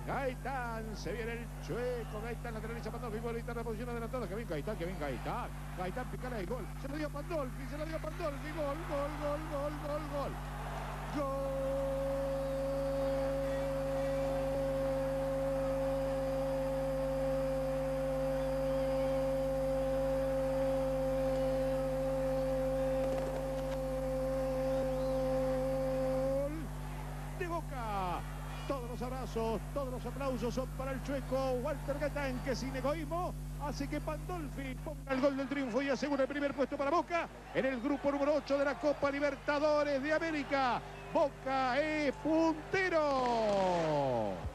Gaitán, se viene el Chueco, Gaitán lateraliza Pandolfi, vuelve a la posición adelantada, que bien Gaitán, Gaitán picala de gol, se lo dio Pandolfi, gol, de Boca. Todos los abrazos, todos los aplausos son para el Chueco Walter Gaitán, que sin egoísmo hace que Pandolfi ponga el gol del triunfo y asegura el primer puesto para Boca en el grupo número 8 de la Copa Libertadores de América. Boca es puntero.